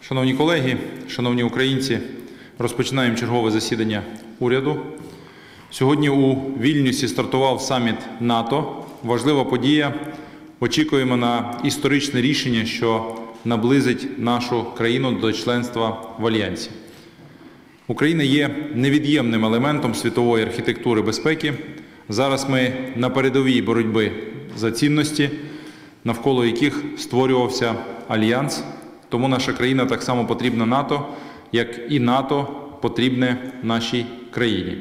Шановні колеги, шановні українці, розпочинаємо чергове засідання уряду. Сьогодні у Вільнюсі стартував саміт НАТО. Важлива подія. Очікуємо на історичне рішення, що наблизить нашу країну до членства в Альянсі. Україна є невід'ємним елементом світової архітектури безпеки. Зараз ми на передовій боротьби за цінності, навколо яких створювався Альянс. Тому наша країна так само потрібна НАТО, як і НАТО потрібне нашій країні.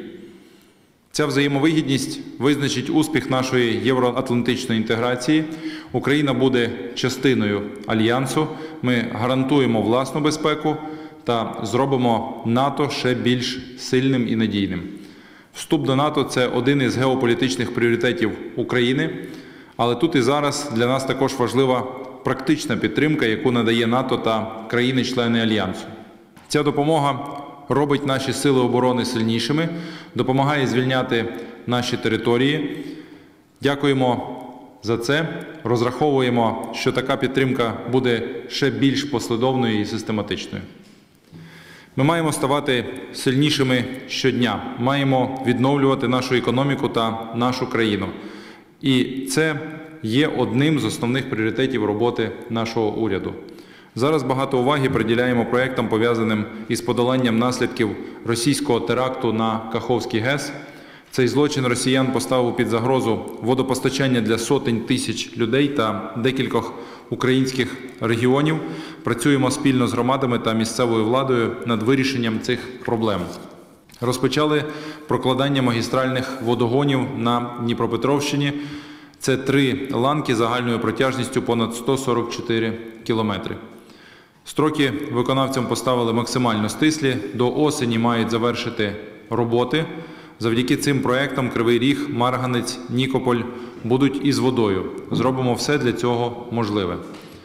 Ця взаємовигідність визначить успіх нашої євроатлантичної інтеграції. Україна буде частиною Альянсу. Ми гарантуємо власну безпеку та зробимо НАТО ще більш сильним і надійним. Вступ до НАТО – це один із геополітичних пріоритетів України, але тут і зараз для нас також важлива практична підтримка, яку надає НАТО та країни-члени Альянсу. Ця допомога робить наші сили оборони сильнішими, допомагає звільняти наші території. Дякуємо за це. Розраховуємо, що така підтримка буде ще більш послідовною і систематичною. Ми маємо ставати сильнішими щодня, маємо відновлювати нашу економіку та нашу країну. І це є одним з основних пріоритетів роботи нашого уряду. Зараз багато уваги приділяємо проєктам, пов'язаним із подоланням наслідків російського теракту на Каховський ГЕС. Цей злочин росіян поставив під загрозу водопостачання для сотень тисяч людей та декількох українських регіонів. Працюємо спільно з громадами та місцевою владою над вирішенням цих проблем. Розпочали прокладання магістральних водогонів на Дніпропетровщині. Це 3 ланки загальною протяжністю понад 144 кілометри. Строки виконавцям поставили максимально стислі. До осені мають завершити роботи. Завдяки цим проєктам Кривий Ріг, Марганець, Нікополь будуть із водою. Зробимо все для цього можливе.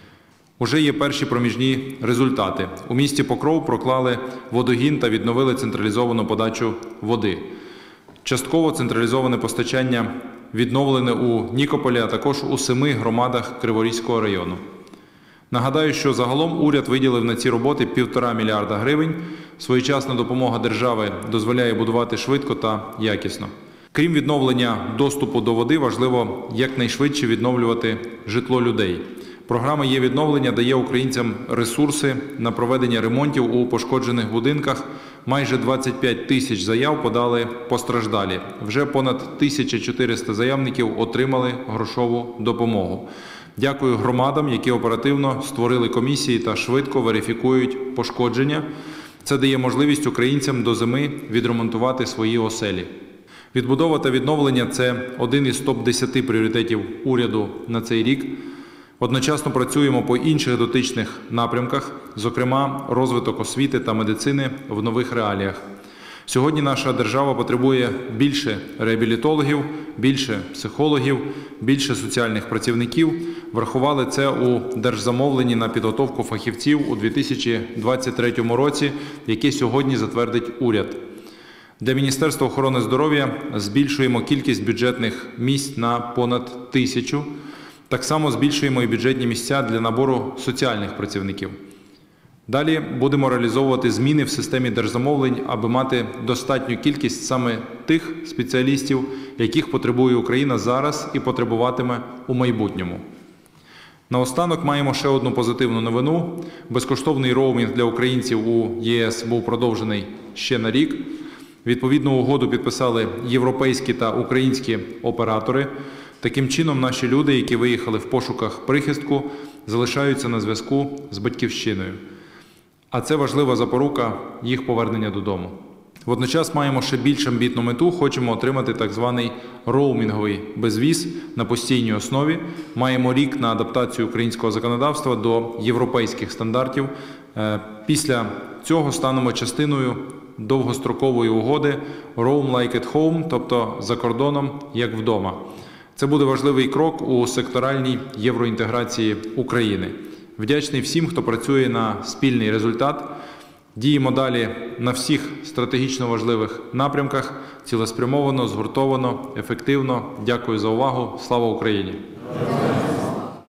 Уже є перші проміжні результати. У місті Покров проклали водогін та відновили централізовану подачу води. Частково централізоване постачання відновлене у Нікополі, а також у 7 громадах Криворізького району. Нагадаю, що загалом уряд виділив на ці роботи 1,5 мільярда гривень. Своєчасна допомога держави дозволяє будувати швидко та якісно. Крім відновлення доступу до води, важливо якнайшвидше відновлювати житло людей. Програма «Є-відновлення» дає українцям ресурси на проведення ремонтів у пошкоджених будинках. Майже 25 тисяч заяв подали постраждалі. Вже понад 1400 заявників отримали грошову допомогу. Дякую громадам, які оперативно створили комісії та швидко верифікують пошкодження. Це дає можливість українцям до зими відремонтувати свої оселі. Відбудова та відновлення – це один із топ-10 пріоритетів уряду на цей рік. Одночасно працюємо по інших дотичних напрямках, зокрема розвиток освіти та медицини в нових реаліях. Сьогодні наша держава потребує більше реабілітологів, більше психологів, більше соціальних працівників. Врахували це у держзамовленні на підготовку фахівців у 2023 році, яке сьогодні затвердить уряд. Для Міністерства охорони здоров'я збільшуємо кількість бюджетних місць на понад 1000. Так само збільшуємо і бюджетні місця для набору соціальних працівників. Далі будемо реалізовувати зміни в системі держзамовлень, аби мати достатню кількість саме тих спеціалістів, яких потребує Україна зараз і потребуватиме у майбутньому. Наостанок маємо ще одну позитивну новину. Безкоштовний роумінг для українців у ЄС був продовжений ще на рік. Відповідну угоду підписали європейські та українські оператори. Таким чином, наші люди, які виїхали в пошуках прихистку, залишаються на зв'язку з батьківщиною. А це важлива запорука їх повернення додому. Водночас маємо ще більш амбітну мету, хочемо отримати так званий роумінговий безвіз на постійній основі. Маємо рік на адаптацію українського законодавства до європейських стандартів. Після цього станемо частиною довгострокової угоди «Roam like at home», тобто за кордоном, як вдома. Це буде важливий крок у секторальній євроінтеграції України. Вдячний всім, хто працює на спільний результат. Діємо далі на всіх стратегічно важливих напрямках, цілеспрямовано, згуртовано, ефективно. Дякую за увагу. Слава Україні!